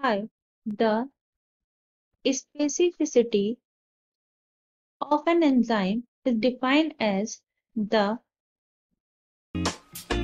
5. The specificity of an enzyme is defined as the